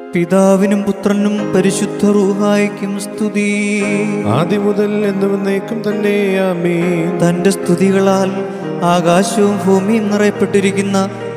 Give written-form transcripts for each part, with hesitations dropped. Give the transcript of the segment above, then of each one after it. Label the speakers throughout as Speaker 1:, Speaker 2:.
Speaker 1: പിതാവിനും പുത്രനും പരിശുദ്ധ റൂഹായ്ക്കും സ്തുതി.
Speaker 2: ആദ്യം മുതൽ എന്നുവന്നേക്കും തന്നെ ആമേൻ.
Speaker 1: തന്റെ സ്തുതികളാൽ ആകാശവും ഭൂമിയും നിറയപ്പെട്ടിരിക്കുന്ന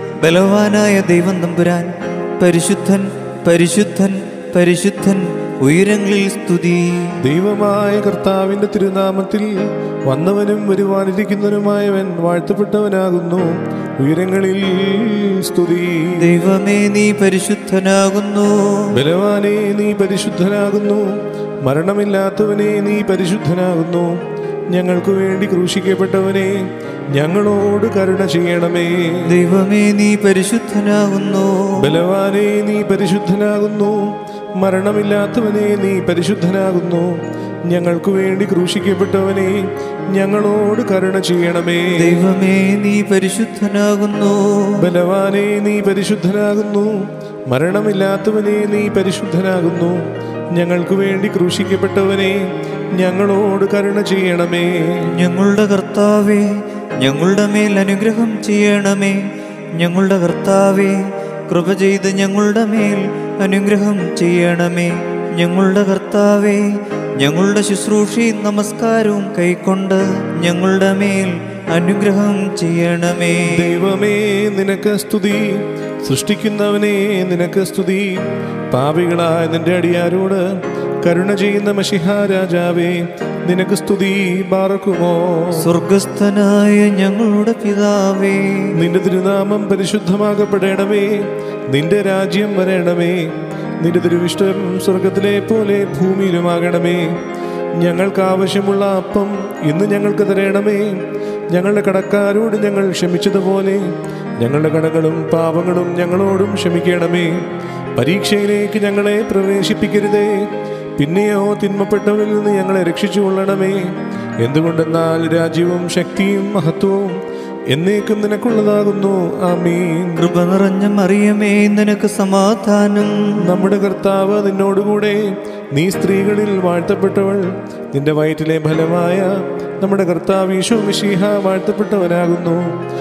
Speaker 1: ബലവാനായ ദൈവം തമ്പുരാൻ പരിശുദ്ധൻ പരിശുദ്ധൻ പരിശുദ്ധൻ, ഉയരങ്ങളിൽ സ്തുതി.
Speaker 2: ദൈവമായ കർത്താവിന്റെ തിരുനാമത്തിൽ വന്നവനും വരുവാനിരിക്കുന്നവനുമായവൻ വാഴ്ത്തപ്പെട്ടവനാകുന്നു. ഉയരങ്ങളിൽ സ്തുതി.
Speaker 1: ദൈവമേ, നീ പരിശുദ്ധനാകുന്നു.
Speaker 2: ബലവാനേ, നീ പരിശുദ്ധനാകുന്നു. മരണമില്ലാത്തവനെ, നീ പരിശുദ്ധനാകുന്നു. ഞങ്ങൾക്ക് വേണ്ടി ക്രൂശിക്കപ്പെട്ടവനെ, ഞങ്ങളോട് കരുണ ചെയ്യണമേ.
Speaker 1: ദൈവമേ, നീ പരിശുദ്ധനാകുന്നു.
Speaker 2: ബലവാനേ, നീ പരിശുദ്ധനാകുന്നു. മരണമില്ലാത്തവനെ, നീ പരിശുദ്ധനാകുന്നു. ഞങ്ങൾക്ക് വേണ്ടി ക്രൂശിക്കപ്പെട്ടവനെ, ഞങ്ങളോട് കരുണ ചെയ്യണമേ.
Speaker 1: ദൈവമേ, നീ പരിശുദ്ധനാകുന്നു.
Speaker 2: ബലവാനേ, നീ പരിശുദ്ധനാകുന്നു. മരണമില്ലാത്തവനെ, നീ പരിശുദ്ധനാകുന്നു. ഞങ്ങൾക്ക് വേണ്ടി ക്രൂശിക്കപ്പെട്ടവനെ, ഞങ്ങളോട് കരുണ ചെയ്യണമേ.
Speaker 1: ഞങ്ങളുടെ കർത്താവേ, ഞങ്ങളുടെ മേൽ അനുഗ്രഹം ചെയ്യണമേ. ഞങ്ങളുടെ കർത്താവേ, കൃപ ചെയ്ത് ഞങ്ങളുടെ മേൽ അനുഗ്രഹം ചെയ്യണമേ. ഞങ്ങളുടെ കർത്താവേ, ഞങ്ങളുടെ ശുശ്രൂഷയും നമസ്കാരവും കൈക്കൊണ്ട് ഞങ്ങളുടെ മേൽ അനുഗ്രഹം ചെയ്യണമേ.
Speaker 2: ദൈവമേ, നിനക്ക് സ്തുതി. സൃഷ്ടിക്കുന്നവനെ, നിനക്ക് സ്തുതി. പാപികളായ നിന്റെ അടിയാരോട് കരുണ ചെയ്യുന്ന മശിഹാ രാജാവേ, നിനക്ക് സ്തുതി. ബാറക്കുമോ.
Speaker 1: സ്വർഗസ്ഥനായ ഞങ്ങളുടെ പിതാവേ,
Speaker 2: നിന്റെ തിരുനാമം പരിശുദ്ധമാകപ്പെടണമേ. നിന്റെ രാജ്യം വരണമേ. നിന്റെ തിരുവിഷ്ടം സ്വർഗത്തിലെ പോലെ ഭൂമിയിലുമാകണമേ. ഞങ്ങൾക്ക് ആവശ്യമുള്ള അപ്പം ഇന്ന് ഞങ്ങൾക്ക് തരണമേ. ഞങ്ങളുടെ കടക്കാരോട് ഞങ്ങൾ ക്ഷമിച്ചതുപോലെ ഞങ്ങളുടെ കടങ്ങളും പാപങ്ങളും ഞങ്ങളോടും ക്ഷമിക്കണമേ. പരീക്ഷയിലേക്ക് ഞങ്ങളെ പ്രവേശിപ്പിക്കരുതേ, പിന്നെയോ തിന്മപ്പെട്ടവരിൽ നിന്ന് ഞങ്ങളെ രക്ഷിച്ചുകൊള്ളണമേ. എന്തുകൊണ്ടെന്നാൽ രാജ്യവും ശക്തിയും മഹത്വവും എന്നേക്കും നിനക്കുള്ളതാകുന്നു. ആമീൻ.
Speaker 1: കൃപ നിറഞ്ഞ മറിയമേ, നിനക്ക് സമാധാനം.
Speaker 2: നമ്മുടെ കർത്താവ് നിന്നോടുകൂടെ, നീ സ്ത്രീകളിൽ വാഴ്ത്തപ്പെട്ടവൾ. നിന്റെ വയറ്റിലെ ഫലമായ നമ്മുടെ കർത്താവ് ഈശോ മിശിഹ വാഴ്ത്തപ്പെട്ടവനാകുന്നു.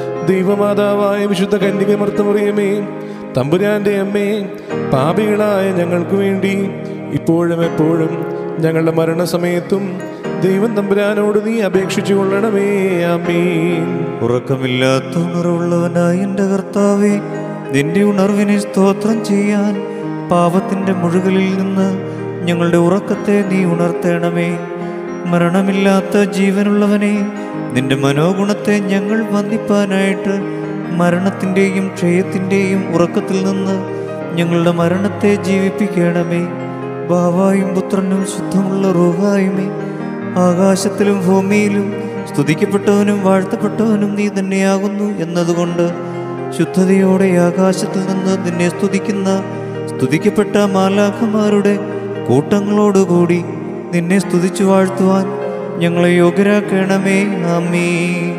Speaker 2: ദൈവമാതാവായ വിശുദ്ധ കന്യകമർത്തമറിയമേ, തമ്പുരാന്റെ അമ്മേ, പാപികളായ ഞങ്ങൾക്ക് വേണ്ടി ഇപ്പോഴും എപ്പോഴും ഞങ്ങളുടെ മരണസമയത്തും ദൈവം തമ്പുരാനോട് നീ അപേക്ഷിച്ചു കൊള്ളണമേ. ആമീൻ.
Speaker 1: ഉറക്കമില്ലാത്ത ഉണർവുള്ളവനായ എൻ്റെ കർത്താവേ, നിന്റെ ഉണർവിനെ സ്തോത്രം ചെയ്യാൻ പാപത്തിൻ്റെ മുഴുകലിൽ നിന്ന് ഞങ്ങളുടെ ഉറക്കത്തെ നീ ഉണർത്തേണമേ. മരണമില്ലാത്ത ജീവനുള്ളവനെ, നിന്റെ മനോഗുണത്തെ ഞങ്ങൾ വന്ദിപ്പാനായിട്ട് മരണത്തിൻ്റെയും ക്ഷയത്തിൻ്റെയും ഉറക്കത്തിൽ നിന്ന് ഞങ്ങളുടെ മരണത്തെ ജീവിപ്പിക്കണമേ. ബാവായും പുത്രനും ശുദ്ധമുള്ള റൂഹായുമേ, ആകാശത്തിലും ഭൂമിയിലും സ്തുതിക്കപ്പെട്ടവനും വാഴ്ത്തപ്പെട്ടവനും നീ തന്നെയാകുന്നു എന്നതുകൊണ്ട് ശുദ്ധതയോടെ ആകാശത്തിൽ നിന്ന് നിന്നെ സ്തുതിക്കുന്ന സ്തുതിക്കപ്പെട്ട മാലാഖമാരുടെ കൂട്ടങ്ങളോടുകൂടി നിന്നെ സ്തുതിച്ചു വാഴ്ത്തുവാൻ ഞങ്ങളെ യോഗ്യരാക്കണമേ. ആമീൻ.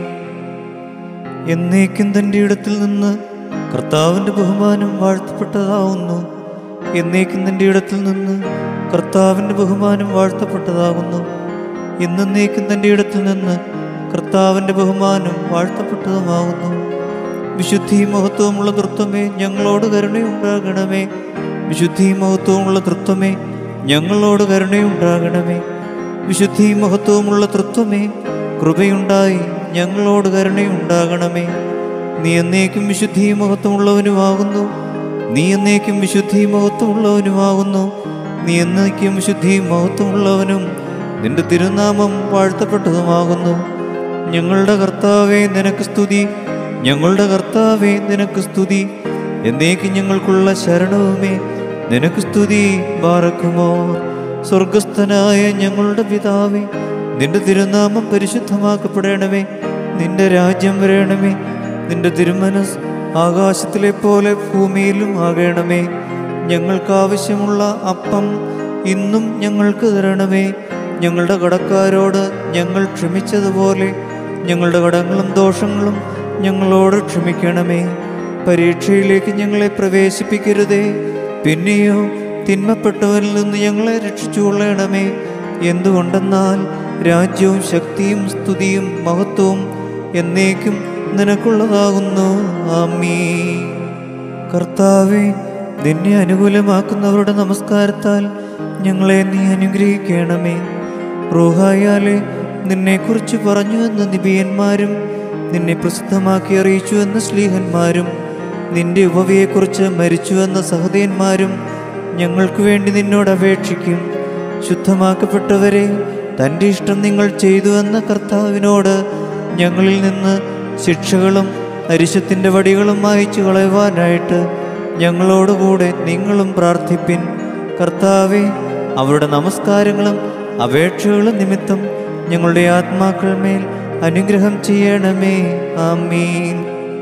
Speaker 1: എന്നേക്കും തൻ്റെ ഇടത്തിൽ നിന്ന് കർത്താവിൻ്റെ ബഹുമാനം വാഴ്ത്തപ്പെട്ടതാവുന്നു. എന്നേക്കും തൻ്റെ ഇടത്തിൽ നിന്ന് കർത്താവിൻ്റെ ബഹുമാനം വാഴ്ത്തപ്പെട്ടതാകുന്നു. എന്നേക്കും തൻ്റെ ഇടത്തിൽ നിന്ന് കർത്താവിൻ്റെ ബഹുമാനം വാഴ്ത്തപ്പെട്ടതുമാകുന്നു. വിശുദ്ധി മഹത്വമുള്ള തൃത്വമേ, ഞങ്ങളോട് കരുണയുണ്ടാകണമേ. വിശുദ്ധി മഹത്വമുള്ള തൃത്വമേ, ഞങ്ങളോട് കരുണയുണ്ടാകണമേ. വിശുദ്ധി മഹത്വമുള്ള തൃത്വമേ, കൃപയുണ്ടായി ഞങ്ങളോട് കരുണയുണ്ടാകണമേ. നീ എന്നേക്കും വിശുദ്ധി മഹത്വമുള്ളവനുമാകുന്നു. നീ എന്നേക്കും വിശുദ്ധി മഹത്വമുള്ളവനുമാകുന്നു. നീ എന്നേക്കും വിശുദ്ധി മഹത്വമുള്ളവനും നിന്റെ തിരുനാമം വാഴ്ത്തപ്പെട്ടതുമാകുന്നു. ഞങ്ങളുടെ കർത്താവേ, നിനക്ക് സ്തുതി. ഞങ്ങളുടെ കർത്താവേ, നിനക്ക് സ്തുതി. എന്നേക്കും ഞങ്ങൾക്കുള്ള ശരണവുമേ, നിനക്ക് സ്തുതി. ബാറക്കുമോ. സ്വർഗസ്ഥനായ ഞങ്ങളുടെ പിതാവേ, നിന്റെ തിരുനാമം പരിശുദ്ധമാക്കപ്പെടണമേ. നിന്റെ രാജ്യം വരണമേ. നിന്റെ തിരുമനസ് ആകാശത്തിലെ പോലെ ഭൂമിയിലും ആകണമേ. ഞങ്ങൾക്ക് ആവശ്യമുള്ള അപ്പം ഇന്നും ഞങ്ങൾക്ക് തരണമേ. ഞങ്ങളുടെ കടക്കാരോട് ഞങ്ങൾ ക്ഷമിച്ചതുപോലെ ഞങ്ങളുടെ കടങ്ങളും ദോഷങ്ങളും ഞങ്ങളോട് ക്ഷമിക്കണമേ. പരീക്ഷയിലേക്ക് ഞങ്ങളെ പ്രവേശിപ്പിക്കരുതേ, പിന്നെയോ തിന്മപ്പെട്ടവരിൽ നിന്ന് ഞങ്ങളെ രക്ഷിച്ചുകൊള്ളണമേ. എന്തുകൊണ്ടെന്നാൽ രാജ്യവും ശക്തിയും സ്തുതിയും മഹത്വവും എന്നേക്കും നിനക്കുള്ളതാകുന്നു. ആമീൻ. കർത്താവേ, നിന്നെ അനുകൂലമാക്കുന്നവരുടെ നമസ്കാരത്താൽ ഞങ്ങളെ നീ അനുഗ്രഹിക്കണമേ. റൂഹായാലെ നിന്നെക്കുറിച്ച് പറഞ്ഞുവെന്ന നിബിയന്മാരും നിന്നെ പ്രസിദ്ധമാക്കി അറിയിച്ചുവെന്ന ശ്ലീഹന്മാരും നിന്റെ ഉപവിയെക്കുറിച്ച് മരിച്ചുവെന്ന സഹോദയന്മാരും ഞങ്ങൾക്ക് വേണ്ടി നിന്നോട് അപേക്ഷിക്കും. ശുദ്ധമാക്കപ്പെട്ടവരെ, തൻ്റെ ഇഷ്ടം നിങ്ങൾ ചെയ്തുവെന്ന കർത്താവിനോട് ഞങ്ങളിൽ നിന്ന് ശിക്ഷകളും അരിശത്തിൻ്റെ വടികളും മായ്ച്ചു കളയുവാനായിട്ട് ഞങ്ങളോടുകൂടെ നിങ്ങളും പ്രാർത്ഥിപ്പിൻ. കർത്താവേ, അവരുടെ നമസ്കാരങ്ങളും അപേക്ഷകളും നിമിത്തം ഞങ്ങളുടെ ആത്മാക്കൾ മേൽ അനുഗ്രഹം ചെയ്യണമേ. ആമീൻ.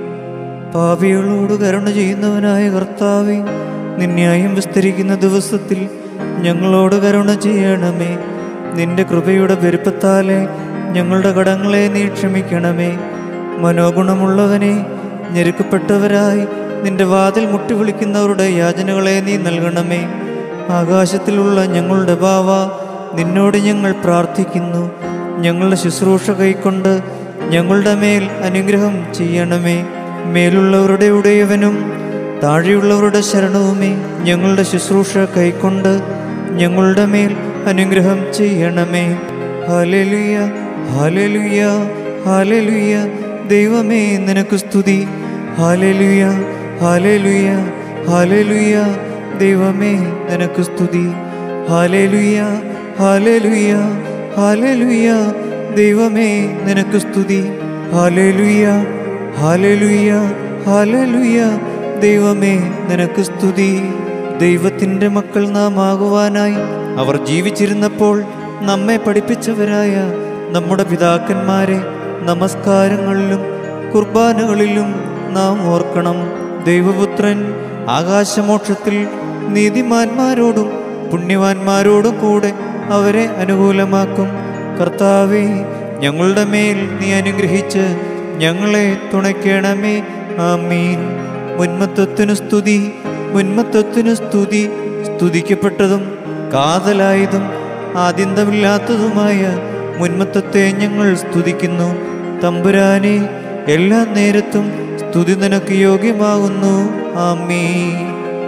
Speaker 1: പാപികളോട് കരുണ ചെയ്യുന്നവനായ കർത്താവേ, നിന്യായം വിസ്തരിക്കുന്ന ദിവസത്തിൽ ഞങ്ങളോട് കരുണ ചെയ്യണമേ. നിന്റെ കൃപയുടെ പെരുപ്പത്താലെ ഞങ്ങളുടെ കടങ്ങളെ നീ ക്ഷമിക്കണമേ. മനോഗുണമുള്ളവനെ, ഞെരുക്കപ്പെട്ടവരായി നിന്റെ വാതിൽ മുട്ടി വിളിക്കുന്നവരുടെ യാചനകളെ നീ നൽകണമേ. ആകാശത്തിലുള്ള ഞങ്ങളുടെ ബാവ, നിന്നോട് ഞങ്ങൾ പ്രാർത്ഥിക്കുന്നു. ഞങ്ങളുടെ ശുശ്രൂഷ കൈക്കൊണ്ട് ഞങ്ങളുടെ മേൽ അനുഗ്രഹം ചെയ്യണമേ. മേലുള്ളവരുടെ ഉടയവനും താഴെയുള്ളവരുടെ ശരണവുമേ, ഞങ്ങളുടെ ശുശ്രൂഷ കൈക്കൊണ്ട് ഞങ്ങളുടെ മേൽ അനുഗ്രഹം ചെയ്യണമേ. ഹല്ലേലൂയ, ഹല്ലേലൂയ, ഹല്ലേലൂയ. ദൈവമേ നിനക്ക് സ്തുതി. ഹല്ലേലൂയ, ഹല്ലേലൂയ, ഹല്ലേലൂയ. ദൈവമേ നിനക്ക് സ്തുതി. ഹല്ലേലൂയ, ഹല്ലേലൂയ, ഹല്ലേലൂയ. ദൈവമേ നിനക്ക് സ്തുതി. ഹല്ലേലൂയ, ഹല്ലേലൂയ, ഹല്ലേലൂയ. ദൈവമേ നിനക്ക് സ്തുതി. ദൈവത്തിൻ്റെ മക്കൾ നാം ആകുവാനായി അവർ ജീവിച്ചിരുന്നപ്പോൾ നമ്മെ പഠിപ്പിച്ചവരായ നമ്മുടെ പിതാക്കന്മാരെ നമസ്കാരങ്ങളിലും കുർബാനകളിലും നാം ഓർക്കണം. ദൈവപുത്രൻ ആകാശമോക്ഷത്തിൽ നീതിമാന്മാരോടും പുണ്യവാന്മാരോടും കൂടെ അവരെ അനുകൂലമാക്കും. കർത്താവേ, ഞങ്ങളുടെ മേൽ നീ അനുഗ്രഹിച്ച് ഞങ്ങളെ തുണയ്ക്കണമേ. ആമീൻ. മുന്മത്വത്തിനു സ്തുതി, മുന്മത്വത്തിനു സ്തുതി. സ്തുതിക്കപ്പെട്ടതും കാതലായതും ആദ്യന്തമില്ലാത്തതുമായ മുന്മത്വത്തെ ഞങ്ങൾ സ്തുതിക്കുന്നു. തമ്പുരാനെ, എല്ലാ നേരത്തും സ്തുതി നിനക്ക് യോഗ്യമാകുന്നു. ആമീൻ.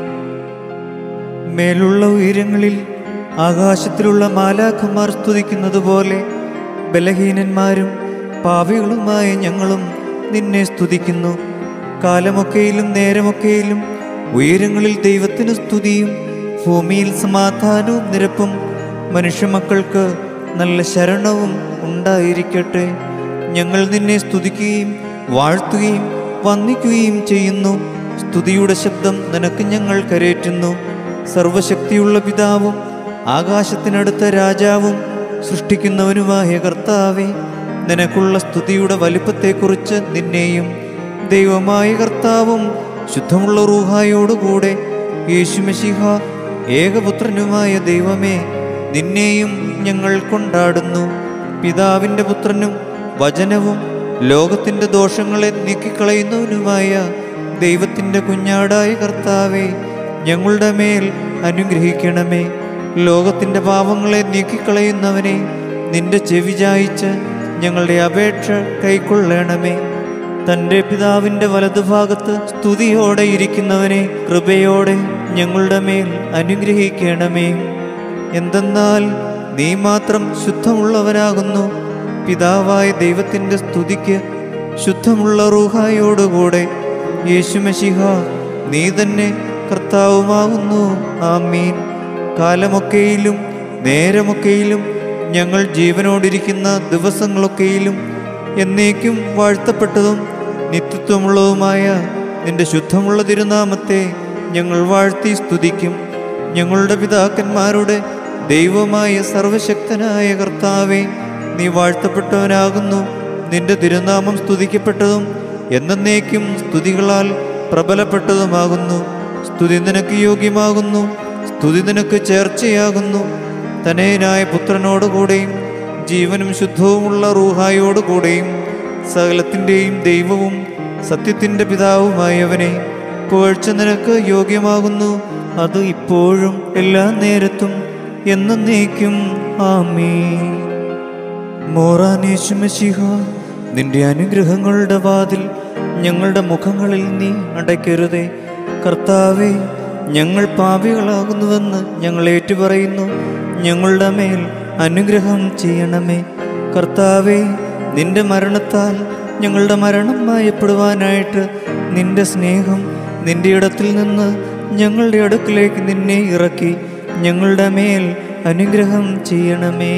Speaker 1: മേലുള്ള ഉയരങ്ങളിൽ ആകാശത്തിലുള്ള മാലാഖമാർ സ്തുതിക്കുന്നത് പോലെ ബലഹീനന്മാരും പാപികളുമായ ഞങ്ങളും നിന്നെ സ്തുതിക്കുന്നു. കാലമൊക്കെയിലും നേരമൊക്കെയിലും ഉയരങ്ങളിൽ ദൈവത്തിന് സ്തുതിയും ഭൂമിയിൽ സമാധാനവും നിരപ്പും മനുഷ്യമക്കൾക്ക് നല്ല ശരണവും ഉണ്ടായിരിക്കട്ടെ. ഞങ്ങൾ നിന്നെ സ്തുതിക്കുകയും വാഴ്ത്തുകയും വന്ദിക്കുകയും ചെയ്യുന്നു. സ്തുതിയുടെ ശബ്ദം നിനക്ക് ഞങ്ങൾ കരേറ്റുന്നു. സർവശക്തിയുള്ള പിതാവും ആകാശത്തിനടുത്ത രാജാവും സൃഷ്ടിക്കുന്നവനുമായ കർത്താവേ, നിനക്കുള്ള സ്തുതിയുടെ വലിപ്പത്തെക്കുറിച്ച് നിന്നെയും ദൈവമായ കർത്താവും ശുദ്ധമുള്ള റൂഹായോടുകൂടെ യേശുമശിഹ ഏകപുത്രനുമായ ദൈവമേ, നിന്നെയും ഞങ്ങൾ കൊണ്ടാടുന്നു. പിതാവിൻ്റെ പുത്രനും വചനവും ലോകത്തിൻ്റെ ദോഷങ്ങളെ നീക്കിക്കളയുന്നവനുമായ ദൈവത്തിൻ്റെ കുഞ്ഞാടായ കർത്താവേ, ഞങ്ങളുടെ മേൽ അനുഗ്രഹിക്കണമേ. ലോകത്തിൻ്റെ പാപങ്ങളെ നീക്കിക്കളയുന്നവനെ, നിന്റെ ചെവി ചായിച്ച് ഞങ്ങളുടെ അപേക്ഷ കൈക്കൊള്ളണമേ. തൻ്റെ പിതാവിൻ്റെ വലതുഭാഗത്ത് സ്തുതിയോടെ ഇരിക്കുന്നവനെ കൃപയോടെ ഞങ്ങളുടെ മേൽ അനുഗ്രഹിക്കണമേ. എന്തെന്നാൽ നീ മാത്രം ശുദ്ധമുള്ളവനാകുന്നു. പിതാവായ ദൈവത്തിൻ്റെ സ്തുതിക്ക് ശുദ്ധമുള്ള റൂഹായോടുകൂടെ യേശുമശിഹ നീ തന്നെ കർത്താവുമാകുന്നു. ആമീൻ. കാലമൊക്കെയിലും നേരമൊക്കെയിലും ഞങ്ങൾ ജീവനോടിരിക്കുന്ന ദിവസങ്ങളൊക്കെയിലും എന്നേക്കും വാഴ്ത്തപ്പെട്ടതും നിത്യത്വമുള്ളതുമായ നിന്റെ ശുദ്ധമുള്ള തിരുനാമത്തെ ഞങ്ങൾ വാഴ്ത്തി സ്തുതിക്കും. ഞങ്ങളുടെ പിതാക്കന്മാരുടെ ദൈവമായ സർവശക്തനായ കർത്താവേ, നീ വാഴ്ത്തപ്പെട്ടവനാകുന്നു. നിന്റെ തിരുനാമം സ്തുതിക്കപ്പെട്ടതും എന്നേക്കും സ്തുതികളാൽ പ്രബലപ്പെട്ടതുമാകുന്നു. സ്തുതി നിനക്ക് യോഗ്യമാകുന്നു. സ്തുതി നിനക്ക് ചേർച്ചയാകുന്നു. തനയനായ പുത്രനോടുകൂടെയും ജീവനും ശുദ്ധവുമുള്ള റൂഹായോടുകൂടെയും സകലത്തിൻ്റെയും ദൈവവും സത്യത്തിൻ്റെ പിതാവുമായവനെ പുകഴ്ച നിനക്ക് യോഗ്യമാകുന്നു. അത് ഇപ്പോഴും എല്ലാ നേരത്തും എന്നേക്കും. ആമീൻ. മോറാൻ യേശുമശിഹ, നിന്റെ അനുഗ്രഹങ്ങളുടെ വാതിൽ ഞങ്ങളുടെ മുഖങ്ങളിൽ നീ അടയ്ക്കരുതേ. കർത്താവേ, ഞങ്ങൾ പാപികളാകുന്നുവെന്ന് ഞങ്ങൾ ഏറ്റുപറയുന്നു. ഞങ്ങളുടെ മേൽ അനുഗ്രഹം ചെയ്യണമേ. കർത്താവേ, നിന്റെ മരണത്താൽ ഞങ്ങളുടെ മരണം മായപ്പെടുവാനായിട്ട് നിന്റെ സ്നേഹം നിന്റെ ഇടത്തിൽ നിന്ന് ഞങ്ങളുടെ അടുക്കിലേക്ക് നിന്നെ ഇറക്കി ഞങ്ങളുടെ മേൽ അനുഗ്രഹം ചെയ്യണമേ.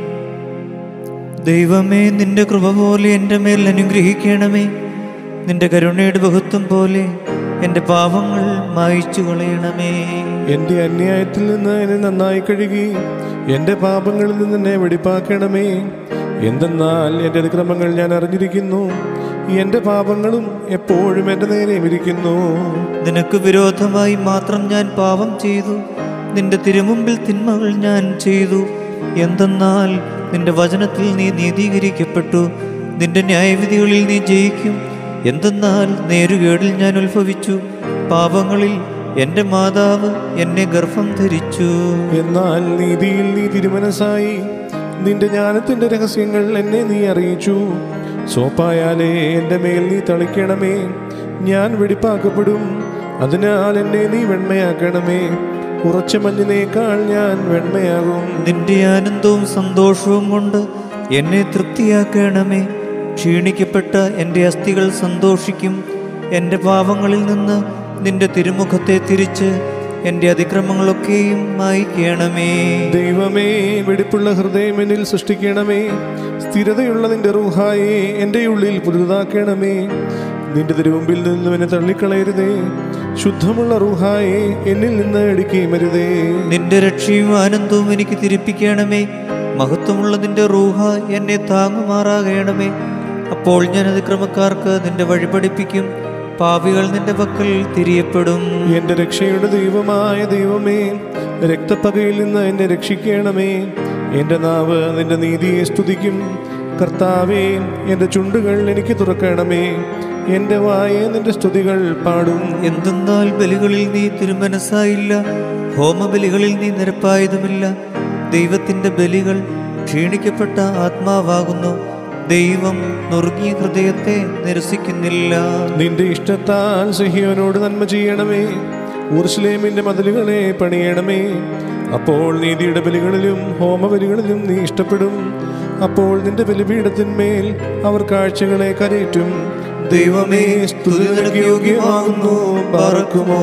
Speaker 1: ദൈവമേ, നിന്റെ കൃപ പോലെ എൻ്റെ മേൽ അനുഗ്രഹിക്കണമേ. നിന്റെ കരുണയുടെ ബഹുത്വം പോലെ എൻ്റെ പാപങ്ങൾ മായിച്ചു കളയണമേ.
Speaker 2: എൻ്റെ അന്യായത്തിൽ നിന്ന് എന്നെ നന്നായി കഴുകി എൻ്റെ പാപങ്ങളിൽ നിന്ന് എന്നെ വെടിപ്പാക്കണമേ. എന്തെന്നാൽ എൻ്റെ അതിക്രമങ്ങൾ ഞാൻ അറിഞ്ഞിരിക്കുന്നു, എൻ്റെ പാപങ്ങളും എപ്പോഴും എൻ്റെ നേരെ ഇരിക്കുന്നു.
Speaker 1: നിനക്ക് വിരോധമായി മാത്രം ഞാൻ പാപം ചെയ്തു, നിന്റെ തിരുമുമ്പിൽ തിന്മകൾ ഞാൻ ചെയ്തു. എന്തെന്നാൽ നിന്റെ വചനത്തിൽ നീ നീതീകരിക്കപ്പെട്ടു, നിന്റെ ന്യായവിധികളിൽ നീ ജയിക്കും. എന്തെന്നാൽ നേരുകേടിൽ ഞാൻ ഉത്ഭവിച്ചു, പാപങ്ങളിൽ എൻ്റെ മാതാവ് എന്നെ ഗർഭം ധരിച്ചു.
Speaker 2: എന്നാൽ നീതിയിൽ നീ തിരുമനസ്സായി, നിന്റെ ജ്ഞാനത്തിൻ്റെ രഹസ്യങ്ങൾ എന്നെ നീ അറിയിച്ചു. സോപ്പായാലേ എൻ്റെ മേൽ നീ തളിക്കണമേ, ഞാൻ വെടിപ്പാക്കപ്പെടും. അതിനാൽ എന്നെ നീ വെണ്മയാക്കണമേ, ഉറച്ച മഞ്ഞിനേക്കാൾ ഞാൻ വെണ്മയാകും.
Speaker 1: നിന്റെ ആനന്ദവും സന്തോഷവും കൊണ്ട് എന്നെ തൃപ്തിയാക്കണമേ. ക്ഷീണിക്കപ്പെട്ട എൻ്റെ അസ്ഥികൾ സന്തോഷിക്കും. എൻ്റെ പാപങ്ങളിൽ നിന്ന് നിന്റെ തിരുമുഖത്തെ തിരിച്ച് എൻ്റെ അതിക്രമങ്ങളൊക്കെയും മായിക്കണമേ.
Speaker 2: ദൈവമേ, വെടിപ്പുള്ള ഹൃദയം എന്നിൽ സൃഷ്ടിക്കണമേ. സ്ഥിരതയുള്ള നിന്റെ റൂഹായെ എൻ്റെ ഉള്ളിൽ പുതുതാക്കണമേ. നിന്റെ തിരുമുമ്പിൽ നിന്നും എന്നെ തള്ളിക്കളയരുതേ. ശുദ്ധമുള്ള റൂഹായെ എന്നിൽ നിന്ന് എടുക്കുകയുമരുതേ.
Speaker 1: നിന്റെ രക്ഷയും ആനന്ദവും എനിക്ക് തിരിപ്പിക്കണമേ. മഹത്വമുള്ള നിന്റെ റൂഹ എന്നെ താങ്ങുമാറാകണമേ. അപ്പോൾ ഞാൻ അതിക്രമക്കാർക്ക് നിന്റെ വഴി പഠിപ്പിക്കും, പാപികൾ നിന്റെ പക്കൽ തിരിയപ്പെടും.
Speaker 2: എൻ്റെ രക്ഷയുടെ ദൈവമായ ദൈവമേ, രക്തപ്പകയിൽ നിന്ന് എന്നെ രക്ഷിക്കണമേ. എൻ്റെ നാവ് നിന്റെ നീതിയെ സ്തുതിക്കും. കർത്താവേ, എൻ്റെ ചുണ്ടുകൾ എനിക്ക് തുറക്കണമേ. എൻ്റെ വായെ നിന്റെ സ്തുതികൾ പാടും.
Speaker 1: എന്തെന്നാൽ ബലികളിൽ നീ തിരുമനസ്സായില്ല, ഹോമബലികളിൽ നീ നിരപ്പായതുമില്ല. ദൈവത്തിൻ്റെ ബലികൾ ക്ഷീണിക്കപ്പെട്ട ആത്മാവാകുന്നു. ദൈവം നുറുങ്ങിയ ഹൃദയത്തെ നിരസിക്കുന്നില്ല.
Speaker 2: നിന്റെ ഇഷ്ടത്താൽ സിഹിയോനോട് നന്മ ചെയ്യണമേ. യെരൂശലേമിന്റെ മതിലുകളെ പണിയണമേ. അപ്പോൾ നീതിയുടെ ബലികളിലും ഹോമബലികളിലും നീ ഇഷ്ടപ്പെടും. അപ്പോൾ നിന്റെ ബലിപീഠത്തിന്മേൽ അവർ കാഴ്ചകളെ കരയറ്റും.
Speaker 1: ദൈവമേ, സ്തുതി നിനക്ക് യോഗ്യമാകുന്നു. പാർക്കുമോ.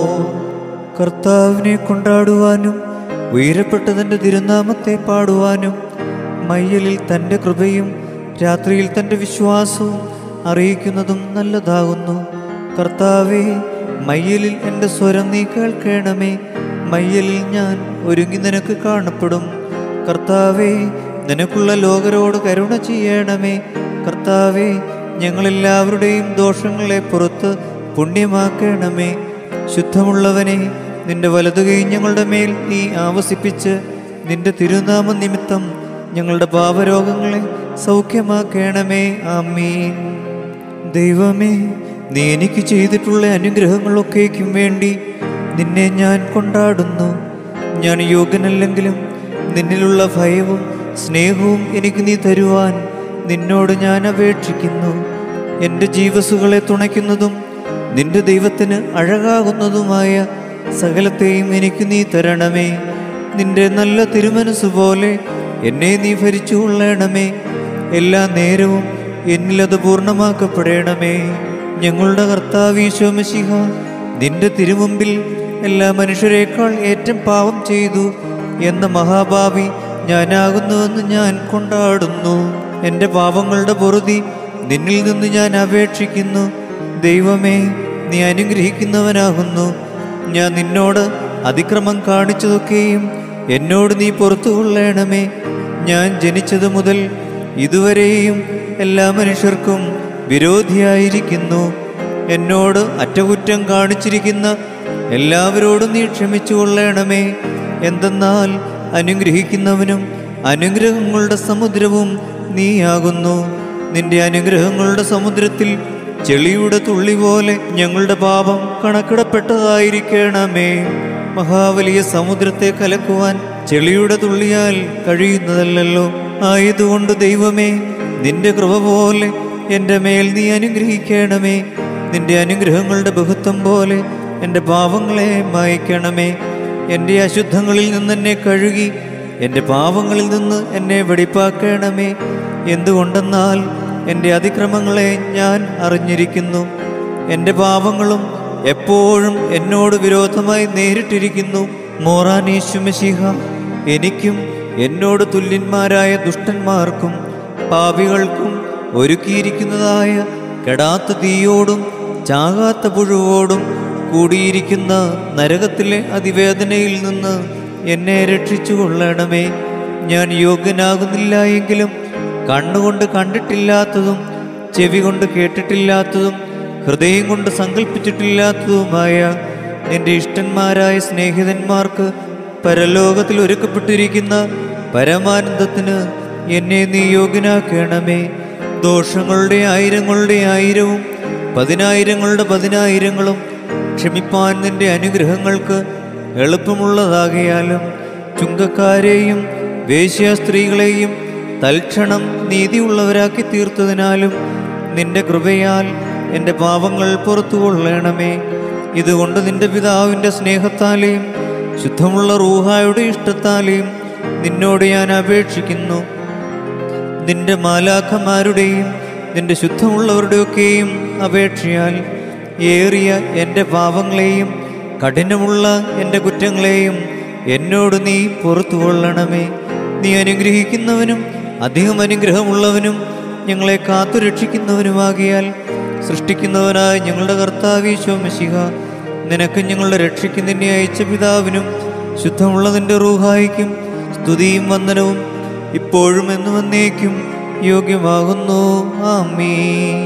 Speaker 1: കർത്താവിനെ കൊണ്ടാടുവാനും ഉയരപ്പെട്ട തന്റെ തിരുനാമത്തെ പാടുവാനും മയ്യലിൽ തന്റെ കൃപയും രാത്രിയിൽ തന്റെ വിശ്വാസവും അറിയിക്കുന്നതും നല്ലതാകുന്നു. കർത്താവേ, മയ്യലിൽ എൻ്റെ സ്വരം നീ കേൾക്കണമേ. മയ്യലിൽ ഞാൻ ഒരുങ്ങി നിനക്ക് കാണപ്പെടും. കർത്താവേ, നിനക്കുള്ള ലോകരോട് കരുണ ചെയ്യണമേ. കർത്താവേ, ഞങ്ങളെല്ലാവരുടെയും ദോഷങ്ങളെ പുറത്ത് പുണ്യമാക്കണമേ. ശുദ്ധമുള്ളവനെ, നിന്റെ വലതുകൈ ഞങ്ങളുടെ മേൽ നീ ആവസിപ്പിച്ച് നിന്റെ തിരുനാമ നിമിത്തം ഞങ്ങളുടെ പാപരോഗങ്ങളെ സൗഖ്യമാക്കണമേ. ആമീൻ. ദൈവമേ, നീ എനിക്ക് ചെയ്തിട്ടുള്ള അനുഗ്രഹങ്ങളൊക്കേക്കും വേണ്ടി നിന്നെ ഞാൻ കൊണ്ടാടുന്നു. ഞാൻ യോഗ്യനല്ലെങ്കിലും നിന്നിലുള്ള ഭയവും സ്നേഹവും എനിക്ക് നീ തരുവാൻ നിന്നോട് ഞാൻ അപേക്ഷിക്കുന്നു. എൻ്റെ ജീവസുകളെ തുണയ്ക്കുന്നതും നിന്റെ ദൈവത്തിന് അഴകാകുന്നതുമായ സകലത്തെയും എനിക്ക് നീ തരണമേ. നിന്റെ നല്ല തിരുമനസ്സുപോലെ എന്നെ നീ ഭരിച്ചു കൊള്ളണമേ. എല്ലാ നേരവും എന്നിലത് പൂർണ്ണമാക്കപ്പെടണമേ. ഞങ്ങളുടെ കർത്താവ് ഈശോ മിശിഹ നിന്റെ തിരുമുമ്പിൽ എല്ലാ മനുഷ്യരെക്കാൾ ഏറ്റവും പാപം ചെയ്തു എന്ന മഹാഭാവി ഞാനാകുന്നുവെന്ന് ഞാൻ കൊണ്ടാടുന്നു. എൻ്റെ പാപങ്ങളുടെ പൊറുതി നിന്നിൽ നിന്ന് ഞാൻ അപേക്ഷിക്കുന്നു. ദൈവമേ, നീ അനുഗ്രഹിക്കുന്നവനാകുന്നു. ഞാൻ നിന്നോട് അതിക്രമം കാണിച്ചതൊക്കെയും എന്നോട് നീ പുറത്തു കൊള്ളണമേ. ഞാൻ ജനിച്ചത് മുതൽ ഇതുവരെയും എല്ലാ മനുഷ്യർക്കും വിരോധിയായിരിക്കുന്നു. എന്നോട് അറ്റകുറ്റം കാണിച്ചിരിക്കുന്ന എല്ലാവരോടും നീ ക്ഷമിച്ചു കൊള്ളണമേ. എന്തെന്നാൽ അനുഗ്രഹിക്കുന്നവനും അനുഗ്രഹങ്ങളുടെ സമുദ്രവും നീയാകുന്നു. നിന്റെ അനുഗ്രഹങ്ങളുടെ സമുദ്രത്തിൽ ചെളിയുടെ തുള്ളി പോലെ ഞങ്ങളുടെ പാപം കണക്കിടപ്പെട്ടതായിരിക്കണമേ. മഹാവലിയ സമുദ്രത്തെ കലക്കുവാൻ ചെളിയുടെ തുള്ളിയാൽ കഴിയുന്നതല്ലോ. ആയതുകൊണ്ട് ദൈവമേ, നിന്റെ കൃപ പോലെ എൻ്റെ മേൽ നീ അനുഗ്രഹിക്കണമേ. നിന്റെ അനുഗ്രഹങ്ങളുടെ ബഹുത്വം പോലെ എൻ്റെ പാപങ്ങളെ മായ്ക്കണമേ. എൻ്റെ അശുദ്ധങ്ങളിൽ നിന്ന് എന്നെ കഴുകി എൻ്റെ പാപങ്ങളിൽ നിന്ന് എന്നെ വെടിപ്പാക്കണമേ. എന്തുകൊണ്ടെന്നാൽ എൻ്റെ അതിക്രമങ്ങളെ ഞാൻ അറിഞ്ഞിരിക്കുന്നു. എൻ്റെ പാപങ്ങളും എപ്പോഴും എന്നോട് വിരോധമായി നേരിട്ടിരിക്കുന്നു. മോറാനീശു മെശിഹ, എനിക്കും എന്നോട് തുല്യന്മാരായ ദുഷ്ടന്മാർക്കും പാപികൾക്കും ഒരുക്കിയിരിക്കുന്നതായ കെടാത്ത തീയോടും ചാകാത്ത പുഴുവോടും കൂടിയിരിക്കുന്ന നരകത്തിലെ അതിവേദനയിൽ നിന്ന് എന്നെ രക്ഷിച്ചു കൊള്ളണമേ. ഞാൻ യോഗ്യനാകുന്നില്ല എങ്കിലും കണ്ണുകൊണ്ട് കണ്ടിട്ടില്ലാത്തതും ചെവി കൊണ്ട് കേട്ടിട്ടില്ലാത്തതും ഹൃദയം കൊണ്ട് സങ്കല്പിച്ചിട്ടില്ലാത്തതുമായ എൻ്റെ ഇഷ്ടന്മാരായ സ്നേഹിതന്മാർക്ക് പരലോകത്തിൽ ഒരുക്കപ്പെട്ടിരിക്കുന്ന പരമാനന്ദത്തിന് എന്നെ നീ യോഗ്യനാക്കണമേ. ദോഷങ്ങളുടെ ആയിരങ്ങളുടെ ആയിരവും പതിനായിരങ്ങളുടെ പതിനായിരങ്ങളും ക്ഷമിപ്പാൻ നിന്റെ അനുഗ്രഹങ്ങൾക്ക് എളുപ്പമുള്ളതാകയാലും ചുങ്കക്കാരെയും വേശ്യാസ്ത്രീകളെയും തൽക്ഷണം നീതിയുള്ളവരാക്കി തീർത്തതിനാലും നിന്റെ കൃപയാൽ എൻ്റെ പാപങ്ങൾ പുറത്തു കൊള്ളണമേ. ഇതുകൊണ്ട് നിന്റെ പിതാവിൻ്റെ സ്നേഹത്താലെയും ശുദ്ധമുള്ള റൂഹായുടെ ഇഷ്ടത്താലെയും നിന്നോട് ഞാൻ അപേക്ഷിക്കുന്നു. നിന്റെ മാലാഖമാരുടെയും നിന്റെ ശുദ്ധമുള്ളവരുടെയൊക്കെയും അപേക്ഷയാൽ ഏറിയ എൻ്റെ പാപങ്ങളെയും കഠിനമുള്ള എൻ്റെ കുറ്റങ്ങളെയും എന്നോട് നീ പുറത്തു കൊള്ളണമേ. നീ അനുഗ്രഹിക്കുന്നവനും അധികം അനുഗ്രഹമുള്ളവനും ഞങ്ങളെ കാത്തു രക്ഷിക്കുന്നവനുമാകിയാൽ സൃഷ്ടിക്കുന്നവനായ ഞങ്ങളുടെ കർത്താവീശോ മെശിഹ, നിനക്ക് ഞങ്ങളുടെ രക്ഷയ്ക്ക് നിന്നെ അയച്ച പിതാവിനും ശുദ്ധമുള്ള നിന്റെ റൂഹായിക്കും സ്തുതിയും വന്ദനവും ഇപ്പോഴും എന്നും എന്നേക്കും യോഗ്യമാകുന്നു. ആമീൻ.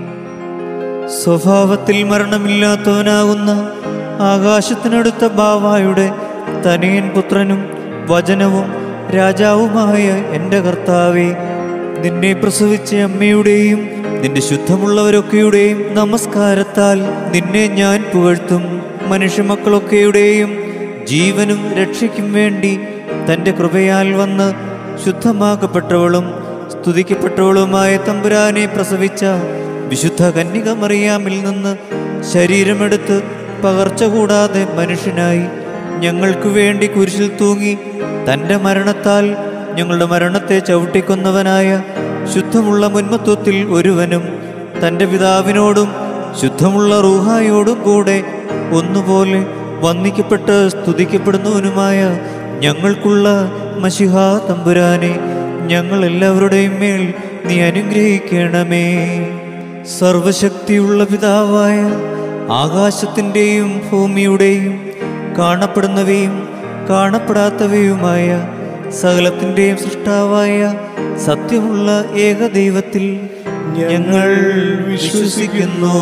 Speaker 1: സ്വഭാവത്തിൽ മരണമില്ലാത്തവനാകുന്ന ആകാശത്തിനടുത്ത ബാവായുടെ തനിയൻ പുത്രനും വചനവും രാജാവുമായ എൻ്റെ കർത്താവേ, നിന്നെ പ്രസവിച്ച അമ്മയുടെയും നിന്റെ ശുദ്ധമുള്ളവരൊക്കെയുടെയും നമസ്കാരത്താൽ നിന്നെ ഞാൻ പുകഴ്ത്തും. മനുഷ്യമക്കളൊക്കെയുടെയും ജീവനും രക്ഷയ്ക്കും വേണ്ടി തൻ്റെ കൃപയാൽ വന്ന് ശുദ്ധമാക്കപ്പെട്ടവളും സ്തുതിക്കപ്പെട്ടവളുമായ തമ്പുരാനെ പ്രസവിച്ച വിശുദ്ധ കന്യക മറിയാമിൽ നിന്ന് ശരീരമെടുത്ത് പകർച്ച കൂടാതെ മനുഷ്യനായി ഞങ്ങൾക്ക് വേണ്ടി കുരിശിൽ തൂങ്ങി തൻ്റെ മരണത്താൽ ഞങ്ങളുടെ മരണത്തെ ചവിട്ടിക്കൊന്നവനായ ശുദ്ധമുള്ള മുൻമത്വത്തിൽ ഒരുവനും തൻ്റെ പിതാവിനോടും ശുദ്ധമുള്ള റൂഹായോടും കൂടെ ഒന്നുപോലെ വന്ദിക്കപ്പെട്ട് സ്തുതിക്കപ്പെടുന്നവനുമായ ഞങ്ങൾക്കുള്ള മശിഹാ തമ്പുരാനെ, ഞങ്ങൾ എല്ലാവരുടെയും മേൽ നീ അനുഗ്രഹിക്കണമേ. സർവശക്തിയുള്ള പിതാവായ ആകാശത്തിൻ്റെയും ഭൂമിയുടെയും കാണപ്പെടുന്നവയും കാണപ്പെടാത്തവയുമായ സകലത്തിൻ്റെയും സൃഷ്ടാവായ സത്യമുള്ള ഏകദൈവത്തിൽ ഞങ്ങൾ വിശ്വസിക്കുന്നു.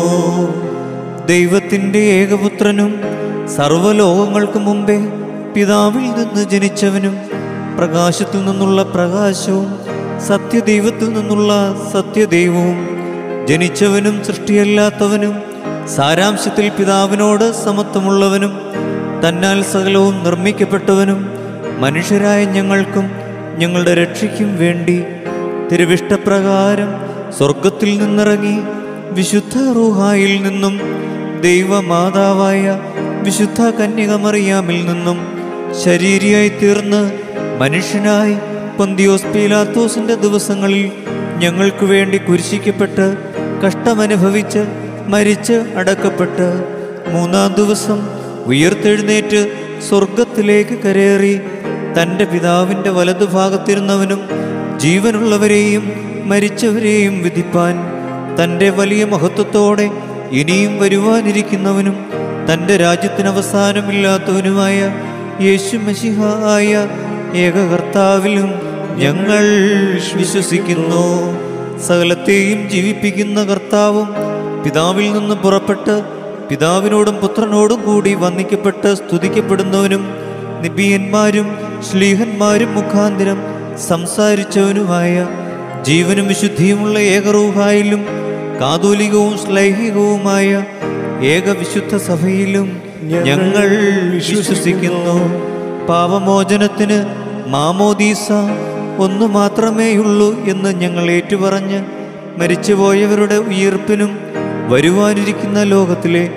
Speaker 1: ദൈവത്തിൻ്റെ ഏകപുത്രനും സർവ്വലോകങ്ങൾക്ക് മുമ്പേ പിതാവിൽ നിന്ന് ജനിച്ചവനും പ്രകാശത്തിൽ നിന്നുള്ള പ്രകാശവും സത്യദൈവത്തിൽ നിന്നുള്ള സത്യദൈവവും ജനിച്ചവനും സൃഷ്ടിയല്ലാത്തവനും സാരാംശത്തിൽ പിതാവിനോട് സമത്വമുള്ളവനും തന്നാൽ സകലവും നിർമ്മിക്കപ്പെട്ടവനും മനുഷ്യരായ ഞങ്ങൾക്കും ഞങ്ങളുടെ രക്ഷയ്ക്കും വേണ്ടി തിരുവിഷ്ടപ്രകാരം സ്വർഗത്തിൽ നിന്നിറങ്ങി വിശുദ്ധ റൂഹായിൽ നിന്നും ദൈവമാതാവായ വിശുദ്ധ കന്യക മറിയാമിൽ നിന്നും ശരീരിയായി തീർന്ന് മനുഷ്യനായി പൊന്തിയോസ് പീലാത്തോസിന്റെ ദിവസങ്ങളിൽ ഞങ്ങൾക്ക് വേണ്ടി കുരിശിക്കപ്പെട്ട് കഷ്ടമനുഭവിച്ച് മരിച്ച് അടക്കപ്പെട്ട് മൂന്നാം ദിവസം ഉയർത്തെഴുന്നേറ്റ് സ്വർഗത്തിലേക്ക് കരേറി തൻ്റെ പിതാവിൻ്റെ വലതുഭാഗത്തിരുന്നവനും ജീവനുള്ളവരെയും മരിച്ചവരെയും വിധിപ്പാൻ തൻ്റെ വലിയ മഹത്വത്തോടെ ഇനിയും വരുവാനിരിക്കുന്നവനും തൻ്റെ രാജ്യത്തിന് അവസാനമില്ലാത്തവനുമായ യേശു മശിഹ ആയ ഏക കർത്താവിലും ഞങ്ങൾ വിശ്വസിക്കുന്നു. സകലത്തെയും ജീവിപ്പിക്കുന്ന കർത്താവും പിതാവിൽ നിന്ന് പുറപ്പെട്ട് പിതാവിനോടും പുത്രനോടും കൂടി വന്ദിക്കപ്പെട്ട് സ്തുതിക്കപ്പെടുന്നവനും നിബിയന്മാരും ശ്ലീഹന്മാരും മുഖാന്തരം സംസാരിച്ചവനുമായ ജീവനും വിശുദ്ധിയുമുള്ള ഏകറൂഹായിലും കാതോലികവും ശ്ലൈഹികവുമായ ഏക വിശുദ്ധ സഭയിലും ഞങ്ങൾ വിശ്വസിക്കുന്നു. പാപമോചനത്തിന് മാമോദീസ ഒന്നു മാത്രമേയുള്ളൂ എന്ന് ഞങ്ങൾ ഏറ്റുപറഞ്ഞ് മരിച്ചുപോയവരുടെ ഉയിർപ്പിനും വരുവാനിരിക്കുന്ന ലോകത്തിലെ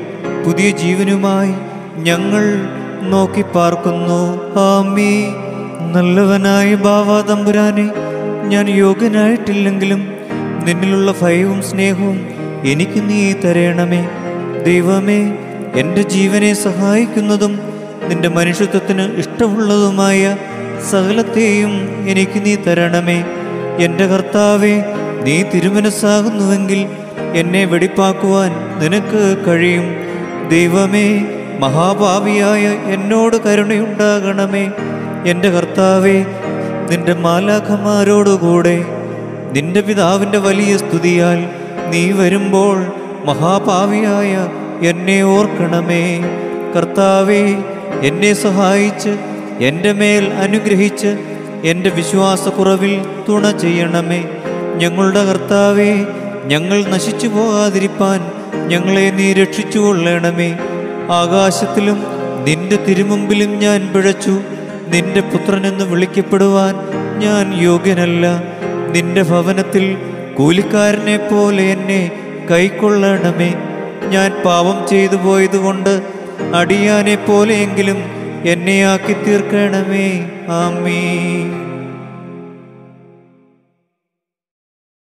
Speaker 1: പുതിയ ജീവനുമായി ഞങ്ങൾ നോക്കി പാർക്കുന്നു. ആമീ. നല്ലവനായ ബാവാ തമ്പുരാനെ, ഞാൻ യോഗ്യനായിട്ടില്ലെങ്കിലും നിന്നിലുള്ള ഭയവും സ്നേഹവും എനിക്ക് നീ തരയണമേ. ദൈവമേ, എൻ്റെ ജീവനെ സഹായിക്കുന്നതും നിന്റെ മനുഷ്യത്വത്തിന് ഇഷ്ടമുള്ളതുമായ സകലത്തെയും എനിക്ക് നീ തരണമേ. എൻ്റെ കർത്താവേ, നീ തിരുമനസ്സാകുന്നുവെങ്കിൽ എന്നെ വെടിപ്പാക്കുവാൻ നിനക്ക് കഴിയും. ദൈവമേ, മഹാഭാവിയായ എന്നോട് കരുണയുണ്ടാകണമേ. എൻ്റെ കർത്താവേ, നിന്റെ മാലാഖമാരോടുകൂടെ നിന്റെ പിതാവിൻ്റെ വലിയ സ്തുതിയാൽ നീ വരുമ്പോൾ മഹാഭാവിയായ എന്നെ ഓർക്കണമേ. കർത്താവേ, എന്നെ സഹായിച്ച് എൻ്റെ മേൽ അനുഗ്രഹിച്ച് എൻ്റെ വിശ്വാസക്കുറവിൽ തുണ ചെയ്യണമേ. ഞങ്ങളുടെ കർത്താവേ, ഞങ്ങൾ നശിച്ചു പോകാതിരിപ്പാൻ ഞങ്ങളെ നീ രക്ഷിച്ചുകൊള്ളണമേ. ആകാശത്തിലും നിന്റെ തിരുമുമ്പിലും ഞാൻ പിഴച്ചു. നിന്റെ പുത്രനെന്ന് വിളിക്കപ്പെടുവാൻ ഞാൻ യോഗ്യനല്ല. നിന്റെ ഭവനത്തിൽ കൂലിക്കാരനെ പോലെ എന്നെ കൈക്കൊള്ളണമേ. ഞാൻ പാപം ചെയ്തു പോയതുകൊണ്ട് അടിയാനെ പോലെയെങ്കിലും എന്നെ ആക്കി തീർക്കണമേ. ആമീൻ.